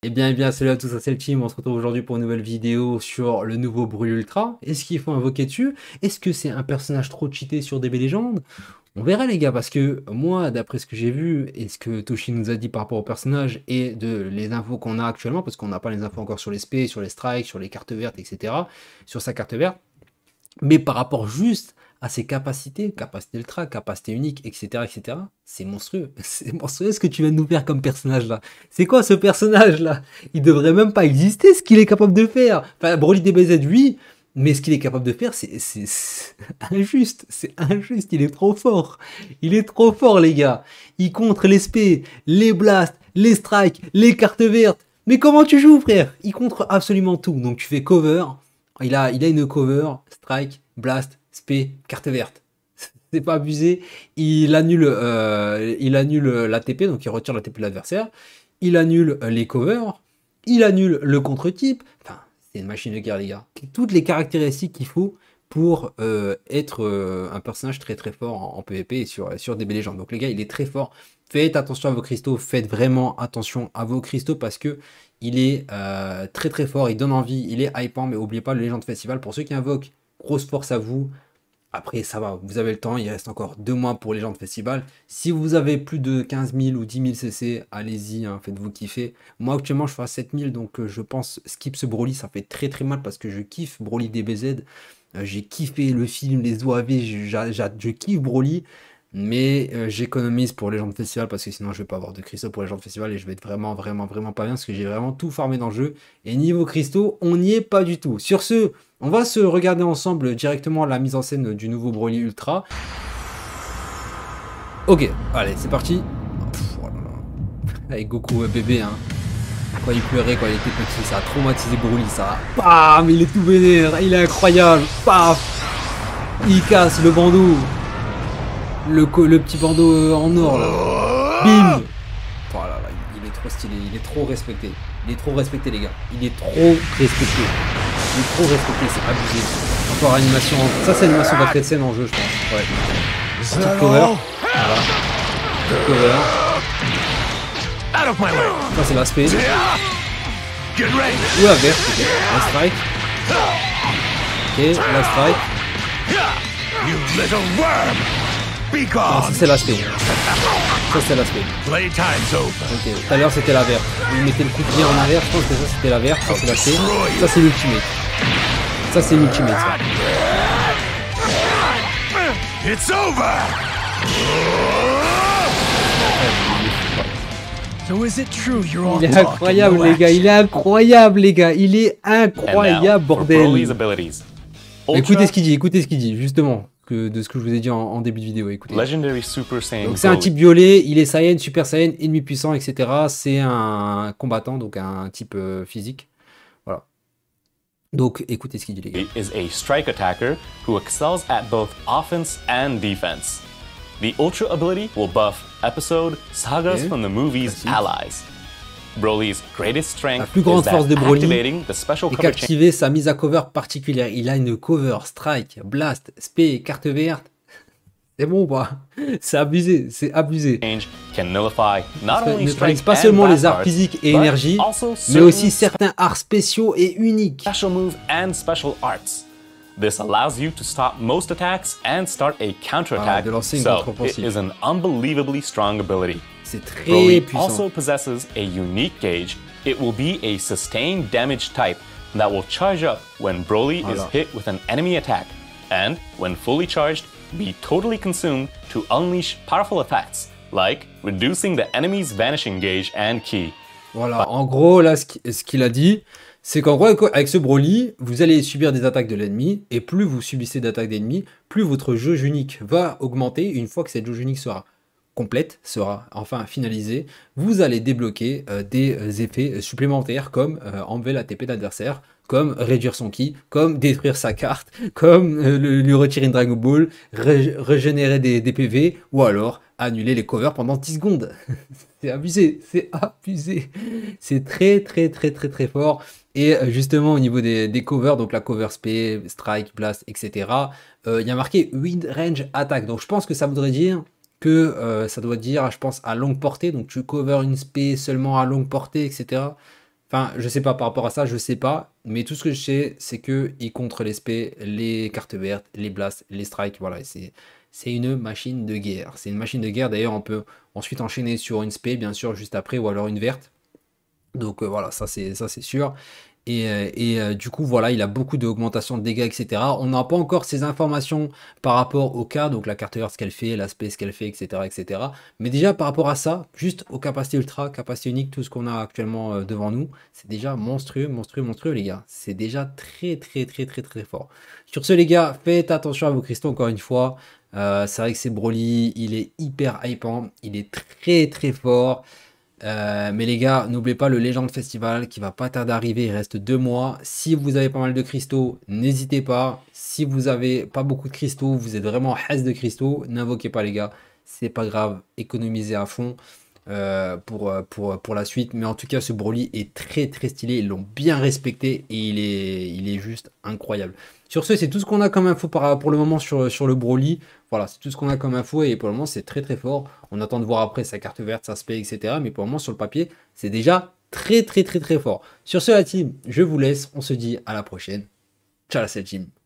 Eh bien, salut à tous, c'est le team. On se retrouve aujourd'hui pour une nouvelle vidéo sur le nouveau Brûle Ultra. Est-ce qu'il faut invoquer dessus? Est-ce que c'est un personnage trop cheaté sur DB Legends? On verra les gars, parce que moi, d'après ce que j'ai vu et ce que Toshi nous a dit par rapport au personnage et de les infos qu'on a actuellement, parce qu'on n'a pas les infos encore sur les SP, sur les strikes, sur les cartes vertes, etc., sur sa carte verte, mais par rapport juste à ses capacités, capacité ultra, capacité unique, etc., c'est monstrueux. C'est monstrueux ce que tu viens de nous faire comme personnage là. C'est quoi ce personnage là? Il devrait même pas exister ce qu'il est capable de faire. Enfin, Broly DBZ, oui, mais ce qu'il est capable de faire, c'est injuste. C'est injuste, il est trop fort. Il est trop fort, les gars. Il contre les SP, les blasts, les strikes, les cartes vertes. Mais comment tu joues, frère? Il contre absolument tout. Donc tu fais cover. Il a une cover, strike, blast, SP, carte verte. C'est pas abusé. Il annule l'ATP, donc il retire l'ATP de l'adversaire. Il annule les covers. Il annule le contre-type. Enfin, c'est une machine de guerre, les gars. Toutes les caractéristiques qu'il faut pour être un personnage très très fort en PvP et sur DB Legends. Donc les gars, il est très fort. Faites attention à vos cristaux. Faites vraiment attention à vos cristaux parce que il est très très fort. Il donne envie. Il est hypant. Mais n'oubliez pas le Legend Festival. Pour ceux qui invoquent, grosse force à vous. Après, ça va, vous avez le temps, il reste encore 2 mois pour les gens de festival. Si vous avez plus de 15 000 ou 10 000 CC, allez-y, hein, faites-vous kiffer. Moi, actuellement, je fais à 7 000, donc je pense skip ce Broly, ça fait très très mal parce que je kiffe Broly DBZ. J'ai kiffé le film, les OAV, je kiffe Broly. Mais j'économise pour les gens de festival parce que sinon je vais pas avoir de cristaux pour les gens de festival et je vais être vraiment pas bien parce que j'ai vraiment tout farmé dans le jeu. Et niveau cristaux, on n'y est pas du tout. Sur ce, on va se regarder ensemble directement la mise en scène du nouveau Broly Ultra. Ok, allez, c'est parti. Pff, oh là là. Avec Goku bébé, hein. Quand il pleurait, quand il était petit, ça a traumatisé Broly, ça. Bam, il est tout vénère, il est incroyable. Paf, il casse le bandeau. Le petit bandeau en or là. Bim. Oh là là, il est trop stylé, il est trop respecté. Il est trop respecté les gars. Il est trop respecté. Il est trop respecté, c'est abusé. Encore animation. Ça c'est animation d'entrée de scène en jeu je pense. Ouais. Petite cover. Voilà. Petite cover. Ça c'est l'aspect. Ou la verte, ok. La strike. Ok, la strike. Non, ça c'est l'aspect. Ça c'est l'aspect. Ok, tout à l'heure c'était la verte. Vous mettez le coup de pied en arrière, je pense que ça c'était la verte, ça c'est l'aspect. Ça c'est l'ultimate. Ça c'est l'ultimate ça. Il est incroyable les gars, il est incroyable les gars, il est incroyable bordel. Écoutez ce qu'il dit, justement. De ce que je vous ai dit en début de vidéo, écoutez. Donc c'est un type violet, il est Saiyan, Super Saiyan, ennemi puissant, etc. C'est un combattant, donc un type physique. Voilà. Donc écoutez ce qu'il dit les gars. He is a strike attacker who excels at both offense and defense. The Ultra ability will buff episode sagas from the movie's allies. Broly's greatest strength la plus grande force de Broly est qu'activer sa mise à cover particulière. Il a une cover, strike, blast, spé, carte verte. C'est bon ou pas? C'est abusé, c'est abusé. Ne neutralise pas seulement les arts physiques et énergie, mais aussi certains arts spéciaux et uniques. This allows you to stop most attacks and start a counterattack, so it is an unbelievably strong ability. C'est très Broly puissant. also possesses a unique gauge. It will be a sustained damage type that will charge up when Broly is hit with an enemy attack, and when fully charged, be totally consumed to unleash powerful effects, like reducing the enemy's vanishing gauge and ki. Voilà, en gros, là, ce qu'il a dit, c'est qu'en gros, avec ce Broly, vous allez subir des attaques de l'ennemi, et plus vous subissez d'attaques d'ennemis, plus votre jauge unique va augmenter. Une fois que cette jauge unique sera complète, sera enfin finalisée, vous allez débloquer des effets supplémentaires comme enlever la TP d'adversaire, comme réduire son ki, comme détruire sa carte, comme lui retirer une Dragon Ball, régénérer des PV, ou alors annuler les covers pendant 10 secondes. C'est abusé, c'est abusé. C'est très très fort. Et justement au niveau des covers, donc la cover SP, Strike, Blast, etc. Il y a marqué Wind Range Attack. Donc je pense que ça voudrait dire que ça doit dire, je pense, à longue portée. Donc tu cover une SP seulement à longue portée, etc. Enfin, je sais pas par rapport à ça, je sais pas. Mais tout ce que je sais, c'est que il contre les SP, les cartes vertes, les blasts, les strikes. Voilà, c'est une machine de guerre. C'est une machine de guerre. D'ailleurs, on peut ensuite enchaîner sur une SP, bien sûr, juste après, ou alors une verte. Donc voilà, ça c'est sûr. Du coup, voilà, il a beaucoup d'augmentation de dégâts, etc. On n'a pas encore ces informations par rapport au cas, donc la carte verte, ce qu'elle fait, l'aspect, ce qu'elle fait, etc., etc. Mais déjà, par rapport à ça, juste aux capacités ultra, capacité unique, tout ce qu'on a actuellement devant nous, c'est déjà monstrueux, monstrueux, monstrueux, les gars. C'est déjà très, très, très, très, très fort. Sur ce, les gars, faites attention à vos cristaux, encore une fois. C'est vrai que c'est Broly, il est hyper hypant, il est très, très fort. Mais les gars, n'oubliez pas le Legend Festival qui va pas tarder à arriver, il reste 2 mois. Si vous avez pas mal de cristaux, n'hésitez pas. Si vous avez pas beaucoup de cristaux, vous êtes vraiment hasse de cristaux, n'invoquez pas les gars. C'est pas grave, économisez à fond pour la suite. Mais en tout cas, ce Broly est très très stylé, ils l'ont bien respecté et il est juste incroyable. Sur ce, c'est tout ce qu'on a comme info pour le moment sur le Broly. Voilà, c'est tout ce qu'on a comme info et pour le moment, c'est très très fort. On attend de voir après sa carte verte, sa spé, etc. Mais pour le moment, sur le papier, c'est déjà très très très très fort. Sur ce, la team, je vous laisse. On se dit à la prochaine. Ciao la team.